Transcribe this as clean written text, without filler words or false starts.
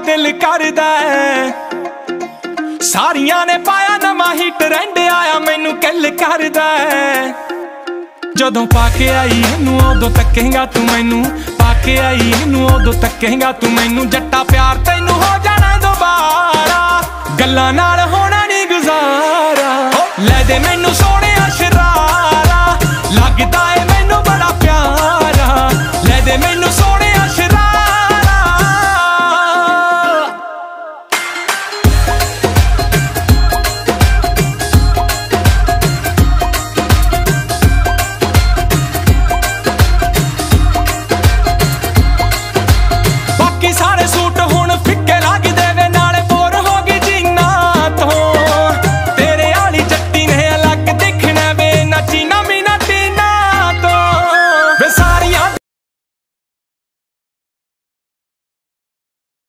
दिल करदा सारियां ने पाया नवां ही ट्रेंड आया मैनू किल करदा जदों पाके आई इनू उदों तकेगा तू मैनू पाके आई इनू उदों तकेगा तू मैनू जट्टा प्यार